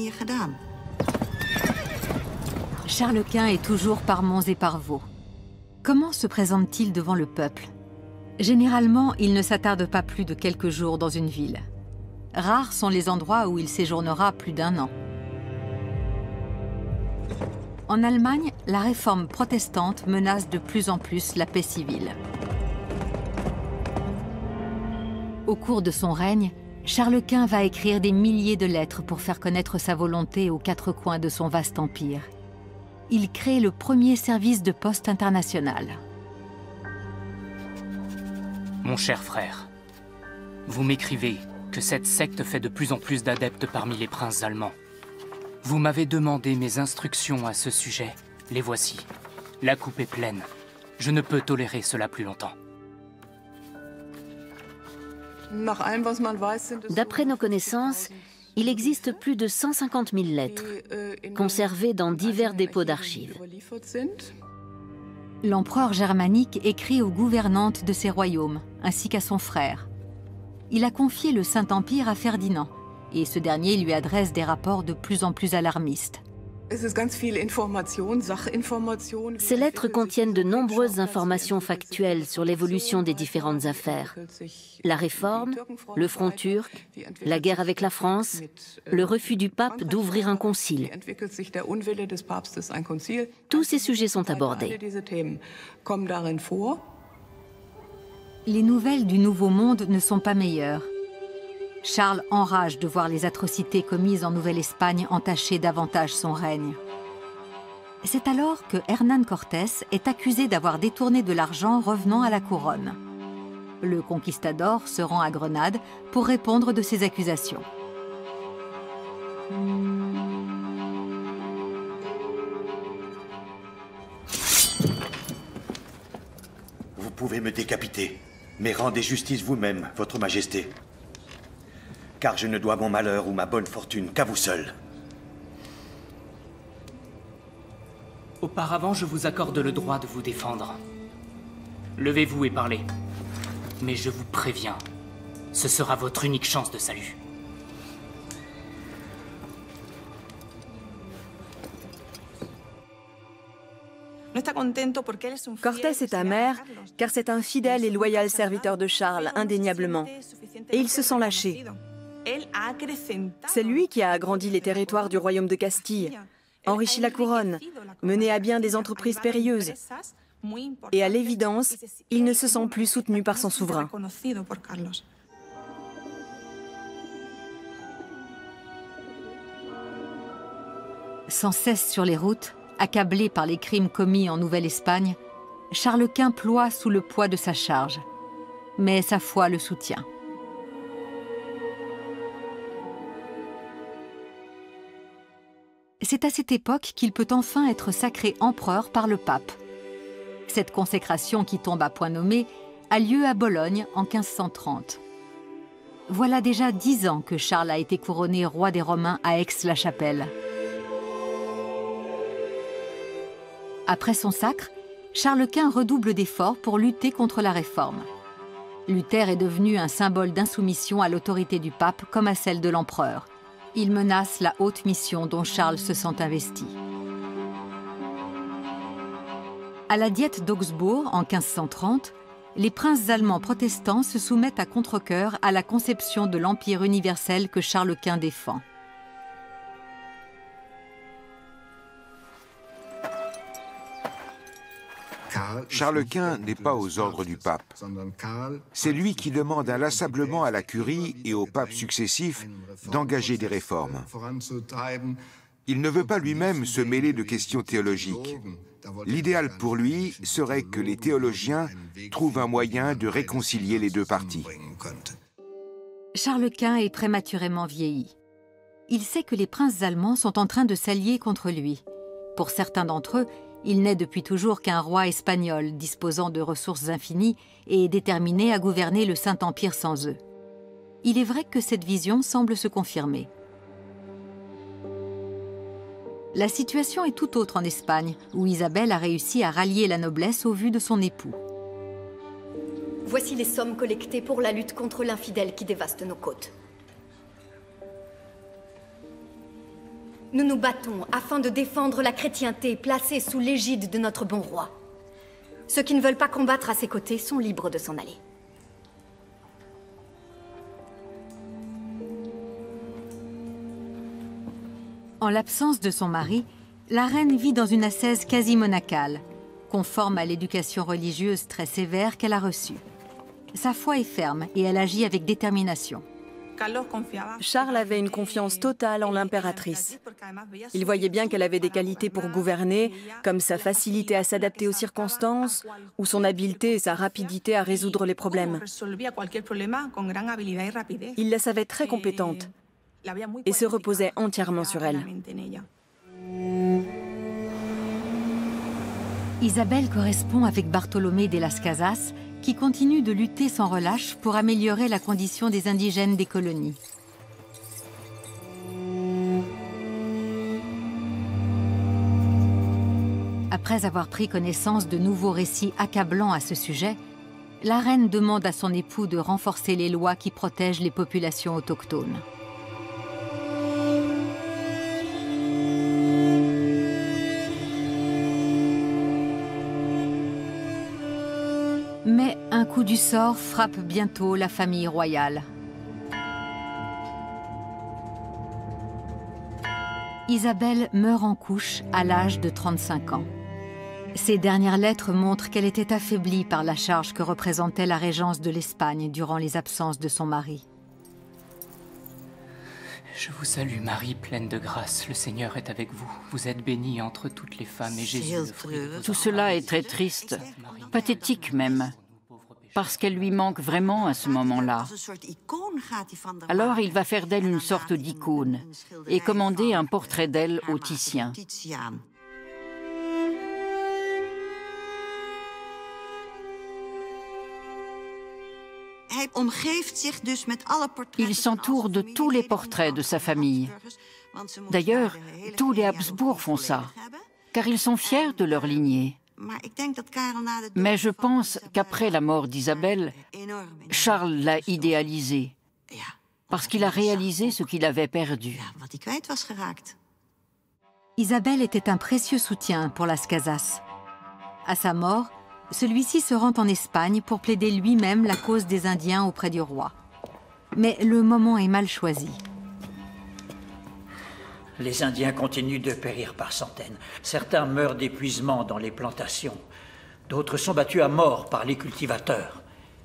Charles Quint est toujours par monts et par vaux. Comment se présente-t-il devant le peuple? Généralement, il ne s'attarde pas plus de quelques jours dans une ville. Rares sont les endroits où il séjournera plus d'1 an. En Allemagne, la réforme protestante menace de plus en plus la paix civile. Au cours de son règne, Charles Quint va écrire des milliers de lettres pour faire connaître sa volonté aux 4 coins de son vaste empire. Il crée le premier service de poste international. Mon cher frère, vous m'écrivez que cette secte fait de plus en plus d'adeptes parmi les princes allemands. Vous m'avez demandé mes instructions à ce sujet. Les voici. La coupe est pleine. Je ne peux tolérer cela plus longtemps. D'après nos connaissances, il existe plus de 150 000 lettres, conservées dans divers dépôts d'archives. L'empereur germanique écrit aux gouvernantes de ses royaumes, ainsi qu'à son frère. Il a confié le Saint-Empire à Ferdinand, et ce dernier lui adresse des rapports de plus en plus alarmistes. Ces lettres contiennent de nombreuses informations factuelles sur l'évolution des différentes affaires. La réforme, le front turc, la guerre avec la France, le refus du pape d'ouvrir un concile. Tous ces sujets sont abordés. Les nouvelles du Nouveau Monde ne sont pas meilleures. Charles enrage de voir les atrocités commises en Nouvelle-Espagne entacher davantage son règne. C'est alors que Hernán Cortés est accusé d'avoir détourné de l'argent revenant à la couronne. Le conquistador se rend à Grenade pour répondre de ces accusations. Vous pouvez me décapiter, mais rendez justice vous-même, votre majesté. Car je ne dois mon malheur ou ma bonne fortune qu'à vous seul. Auparavant, je vous accorde le droit de vous défendre. Levez-vous et parlez. Mais je vous préviens, ce sera votre unique chance de salut. Cortés est amer, car c'est un fidèle et loyal serviteur de Charles, indéniablement. Et il se sent lâché. C'est lui qui a agrandi les territoires du royaume de Castille, enrichi la couronne, mené à bien des entreprises périlleuses. Et à l'évidence, il ne se sent plus soutenu par son souverain. Sans cesse sur les routes, accablé par les crimes commis en Nouvelle-Espagne, Charles Quint ploie sous le poids de sa charge. Mais sa foi le soutient. C'est à cette époque qu'il peut enfin être sacré empereur par le pape. Cette consécration qui tombe à point nommé a lieu à Bologne en 1530. Voilà déjà 10 ans que Charles a été couronné roi des Romains à Aix-la-Chapelle. Après son sacre, Charles Quint redouble d'efforts pour lutter contre la réforme. Luther est devenu un symbole d'insoumission à l'autorité du pape comme à celle de l'empereur. Il menace la haute mission dont Charles se sent investi. À la Diète d'Augsbourg en 1530, les princes allemands protestants se soumettent à contre-cœur à la conception de l'Empire universel que Charles Quint défend. Charles Quint n'est pas aux ordres du pape. C'est lui qui demande inlassablement à la curie et aux papes successifs d'engager des réformes. Il ne veut pas lui-même se mêler de questions théologiques. L'idéal pour lui serait que les théologiens trouvent un moyen de réconcilier les deux parties. Charles Quint est prématurément vieilli. Il sait que les princes allemands sont en train de s'allier contre lui. Pour certains d'entre eux, il n'est depuis toujours qu'un roi espagnol disposant de ressources infinies et déterminé à gouverner le Saint-Empire sans eux. Il est vrai que cette vision semble se confirmer. La situation est tout autre en Espagne, où Isabelle a réussi à rallier la noblesse au vu de son époux. Voici les sommes collectées pour la lutte contre l'infidèle qui dévaste nos côtes. Nous nous battons afin de défendre la chrétienté placée sous l'égide de notre bon roi. Ceux qui ne veulent pas combattre à ses côtés sont libres de s'en aller. En l'absence de son mari, la reine vit dans une ascèse quasi monacale, conforme à l'éducation religieuse très sévère qu'elle a reçue. Sa foi est ferme et elle agit avec détermination. Charles avait une confiance totale en l'impératrice. Il voyait bien qu'elle avait des qualités pour gouverner, comme sa facilité à s'adapter aux circonstances, ou son habileté et sa rapidité à résoudre les problèmes. Il la savait très compétente et se reposait entièrement sur elle. Isabelle correspond avec Bartolomé de las Casas, qui continue de lutter sans relâche pour améliorer la condition des indigènes des colonies. Après avoir pris connaissance de nouveaux récits accablants à ce sujet, la reine demande à son époux de renforcer les lois qui protègent les populations autochtones. Mais un coup du sort frappe bientôt la famille royale. Isabelle meurt en couche à l'âge de 35 ans. Ses dernières lettres montrent qu'elle était affaiblie par la charge que représentait la régence de l'Espagne durant les absences de son mari. Je vous salue, Marie, pleine de grâce. Le Seigneur est avec vous. Vous êtes bénie entre toutes les femmes et Jésus, le fruit de vos Tout cela est très triste, pathétique même. parce qu'elle lui manque vraiment à ce moment-là. Alors il va faire d'elle une sorte d'icône et commander un portrait d'elle au Titien. Il s'entoure de tous les portraits de sa famille. D'ailleurs, tous les Habsbourg font ça, car ils sont fiers de leur lignée. Mais je pense qu'après la mort d'Isabelle, Charles l'a idéalisé, parce qu'il a réalisé ce qu'il avait perdu. Isabelle était un précieux soutien pour Las Casas. À sa mort, celui-ci se rend en Espagne pour plaider lui-même la cause des Indiens auprès du roi. Mais le moment est mal choisi. Les Indiens continuent de périr par centaines. Certains meurent d'épuisement dans les plantations. D'autres sont battus à mort par les cultivateurs.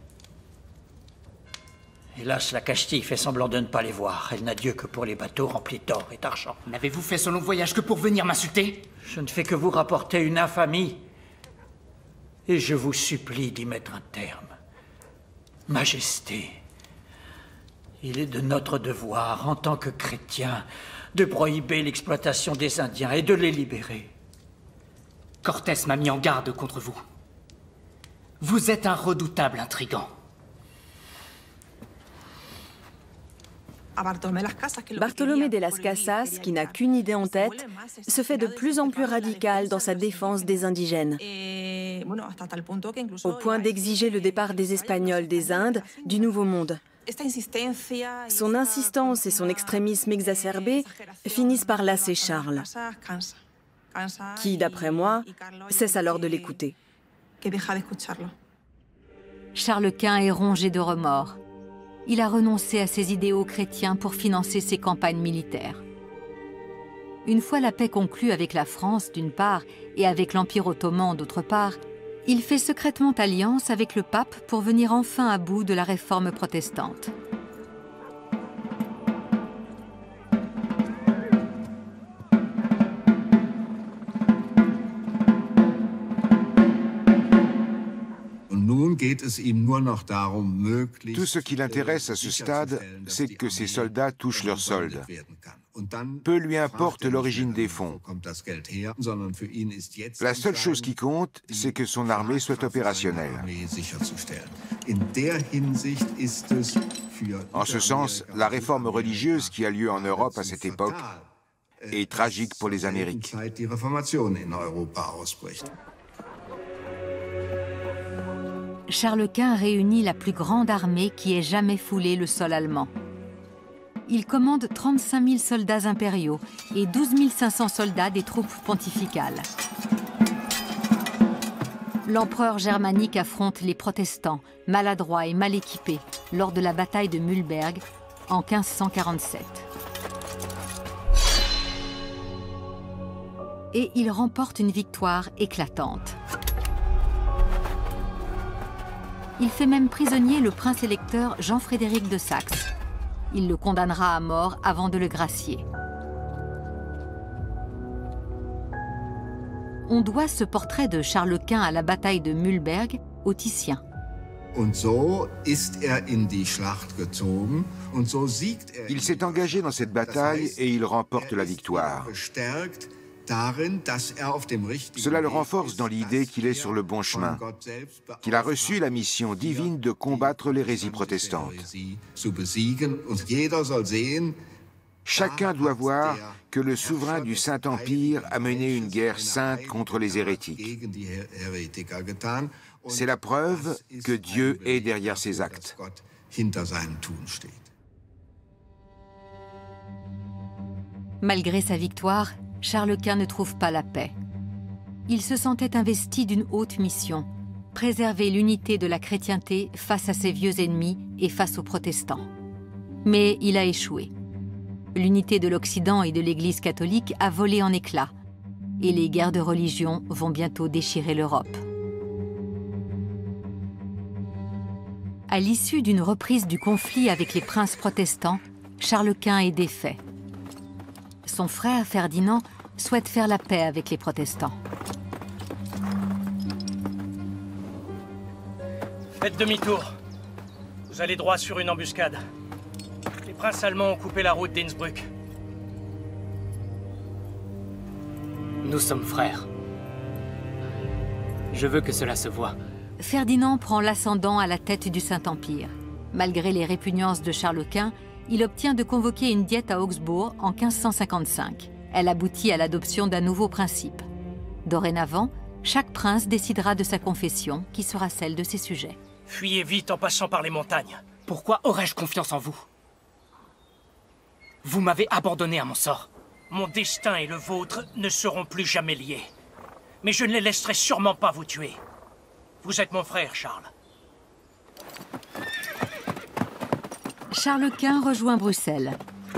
Hélas, la Castille fait semblant de ne pas les voir. Elle n'a Dieu que pour les bateaux remplis d'or et d'argent. N'avez-vous fait ce long voyage que pour venir m'insulter? Je ne fais que vous rapporter une infamie. Et je vous supplie d'y mettre un terme. Majesté, il est de notre devoir, en tant que chrétiens, de prohiber l'exploitation des Indiens et de les libérer. Cortés m'a mis en garde contre vous. Vous êtes un redoutable intrigant. Bartolomé de Las Casas, qui n'a qu'une idée en tête, se fait de plus en plus radical dans sa défense des indigènes, au point d'exiger le départ des Espagnols des Indes du Nouveau Monde. Son insistance et son extrémisme exacerbé finissent par lasser Charles, qui, d'après moi, cesse alors de l'écouter. Charles Quint est rongé de remords. Il a renoncé à ses idéaux chrétiens pour financer ses campagnes militaires. Une fois la paix conclue avec la France d'une part et avec l'Empire ottoman d'autre part, il fait secrètement alliance avec le pape pour venir enfin à bout de la réforme protestante. Tout ce qui l'intéresse à ce stade, c'est que ses soldats touchent leur solde. Peu lui importe l'origine des fonds. La seule chose qui compte, c'est que son armée soit opérationnelle. En ce sens, la réforme religieuse qui a lieu en Europe à cette époque est tragique pour les Amériques. Charles Quint réunit la plus grande armée qui ait jamais foulé le sol allemand. Il commande 35 000 soldats impériaux et 12 500 soldats des troupes pontificales. L'empereur germanique affronte les protestants, maladroits et mal équipés, lors de la bataille de Mühlberg en 1547. Et il remporte une victoire éclatante. Il fait même prisonnier le prince électeur Jean-Frédéric de Saxe. Il le condamnera à mort avant de le gracier. On doit ce portrait de Charles Quint à la bataille de Mühlberg au Titien. Il s'est engagé dans cette bataille et il remporte la victoire. Cela le renforce dans l'idée qu'il est sur le bon chemin, qu'il a reçu la mission divine de combattre l'hérésie protestante. Chacun doit voir que le souverain du Saint-Empire a mené une guerre sainte contre les hérétiques. C'est la preuve que Dieu est derrière ses actes. Malgré sa victoire, Charles Quint ne trouve pas la paix. Il se sentait investi d'une haute mission, préserver l'unité de la chrétienté face à ses vieux ennemis et face aux protestants. Mais il a échoué. L'unité de l'Occident et de l'Église catholique a volé en éclats, et les guerres de religion vont bientôt déchirer l'Europe. À l'issue d'une reprise du conflit avec les princes protestants, Charles Quint est défait. Son frère Ferdinand souhaite faire la paix avec les protestants. Faites demi-tour. Vous allez droit sur une embuscade. Les princes allemands ont coupé la route d'Innsbruck. Nous sommes frères. Je veux que cela se voie. Ferdinand prend l'ascendant à la tête du Saint-Empire. Malgré les répugnances de Charles Quint, il obtient de convoquer une diète à Augsbourg en 1555. Elle aboutit à l'adoption d'un nouveau principe. Dorénavant, chaque prince décidera de sa confession, qui sera celle de ses sujets. Fuyez vite en passant par les montagnes. Pourquoi aurais-je confiance en vous? Vous m'avez abandonné à mon sort. Mon destin et le vôtre ne seront plus jamais liés. Mais je ne les laisserai sûrement pas vous tuer. Vous êtes mon frère, Charles. Charles Quint rejoint Bruxelles.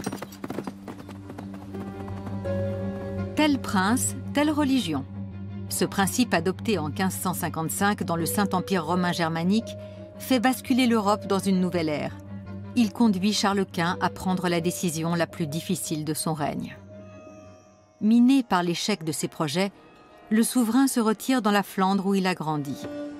Tel prince, telle religion. Ce principe adopté en 1555 dans le Saint-Empire romain germanique fait basculer l'Europe dans une nouvelle ère. Il conduit Charles Quint à prendre la décision la plus difficile de son règne. Miné par l'échec de ses projets, le souverain se retire dans la Flandre où il a grandi.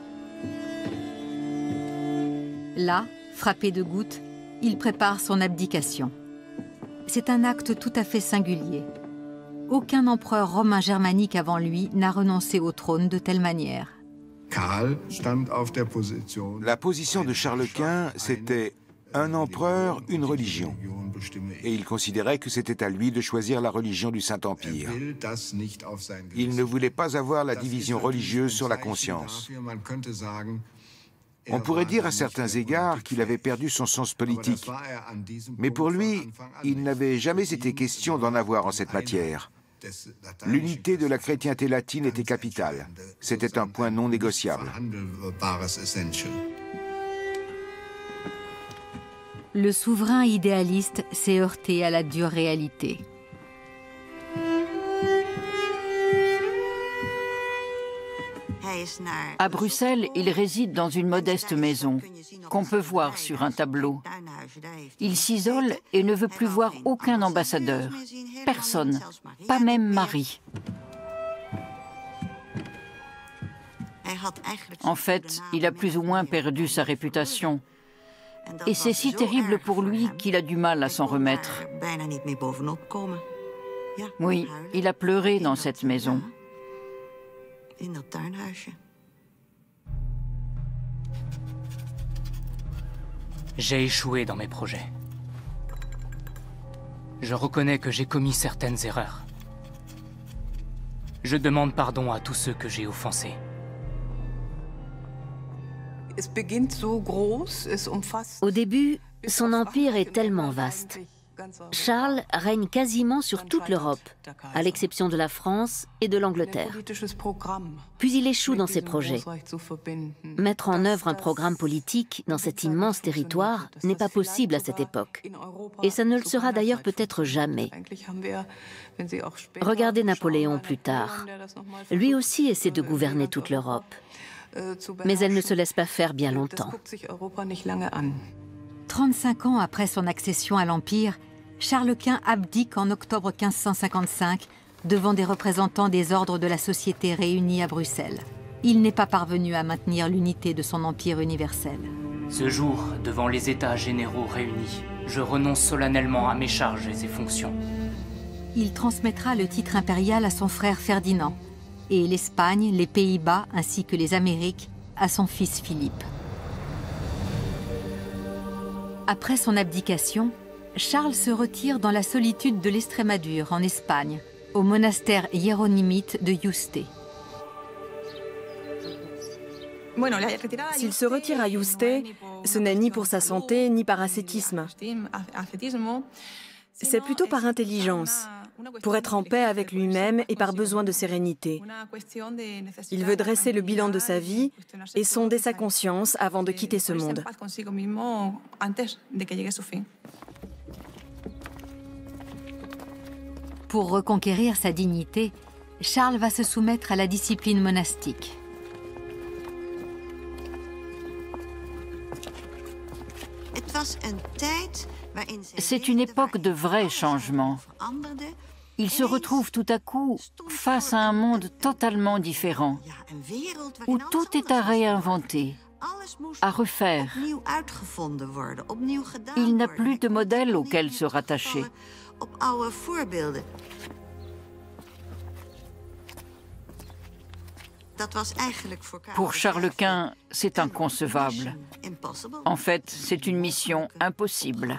Là, frappé de goutte, il prépare son abdication. C'est un acte tout à fait singulier. Aucun empereur romain germanique avant lui n'a renoncé au trône de telle manière. La position de Charles Quint, c'était un empereur, une religion. Et il considérait que c'était à lui de choisir la religion du Saint-Empire. Il ne voulait pas avoir la division religieuse sur la conscience. On pourrait dire à certains égards qu'il avait perdu son sens politique. Mais pour lui, il n'avait jamais été question d'en avoir en cette matière. L'unité de la chrétienté latine était capitale. C'était un point non négociable. Le souverain idéaliste s'est heurté à la dure réalité. À Bruxelles, il réside dans une modeste maison qu'on peut voir sur un tableau. Il s'isole et ne veut plus voir aucun ambassadeur. Personne, pas même Marie. En fait, il a plus ou moins perdu sa réputation. Et c'est si terrible pour lui qu'il a du mal à s'en remettre. Oui, il a pleuré dans cette maison. J'ai échoué dans mes projets. Je reconnais que j'ai commis certaines erreurs. Je demande pardon à tous ceux que j'ai offensés. Au début, son empire est tellement vaste. Charles règne quasiment sur toute l'Europe, à l'exception de la France et de l'Angleterre. Puis il échoue dans ses projets. Mettre en œuvre un programme politique dans cet immense territoire n'est pas possible à cette époque. Et ça ne le sera d'ailleurs peut-être jamais. Regardez Napoléon plus tard. Lui aussi essaie de gouverner toute l'Europe. Mais elle ne se laisse pas faire bien longtemps. 35 ans après son accession à l'Empire, Charles Quint abdique en octobre 1555 devant des représentants des ordres de la société réunis à Bruxelles. Il n'est pas parvenu à maintenir l'unité de son empire universel. Ce jour, devant les États généraux réunis, je renonce solennellement à mes charges et fonctions. Il transmettra le titre impérial à son frère Ferdinand et l'Espagne, les Pays-Bas ainsi que les Amériques à son fils Philippe. Après son abdication, Charles se retire dans la solitude de l'Estrémadure, en Espagne, au monastère hiéronymite de Yuste. S'il se retire à Yuste, ce n'est ni pour sa santé, ni par ascétisme. C'est plutôt par intelligence, pour être en paix avec lui-même et par besoin de sérénité. Il veut dresser le bilan de sa vie et sonder sa conscience avant de quitter ce monde. Pour reconquérir sa dignité, Charles va se soumettre à la discipline monastique. C'est une époque de vrais changements. Il se retrouve tout à coup face à un monde totalement différent, où tout est à réinventer, à refaire. Il n'a plus de modèle auquel se rattacher. Pour Charles Quint, c'est inconcevable. En fait, c'est une mission impossible.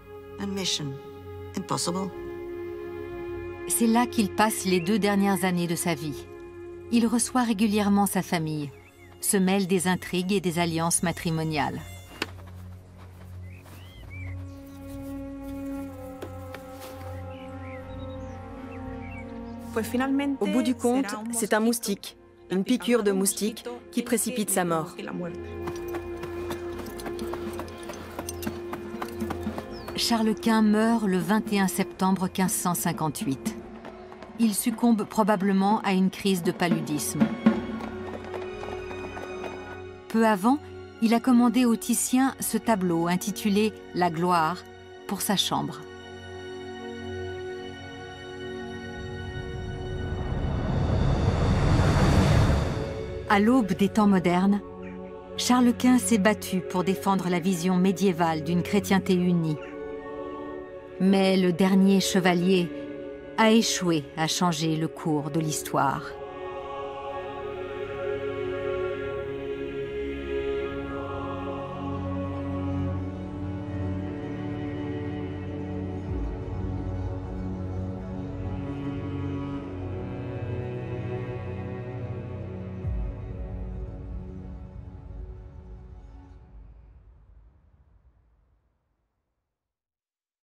C'est là qu'il passe les 2 dernières années de sa vie. Il reçoit régulièrement sa famille, se mêle des intrigues et des alliances matrimoniales. Au bout du compte, c'est un moustique, une piqûre de moustique qui précipite sa mort. Charles Quint meurt le 21 septembre 1558. Il succombe probablement à une crise de paludisme. Peu avant, il a commandé au Titien ce tableau intitulé « La gloire » pour sa chambre. À l'aube des temps modernes, Charles Quint s'est battu pour défendre la vision médiévale d'une chrétienté unie. Mais le dernier chevalier a échoué à changer le cours de l'histoire.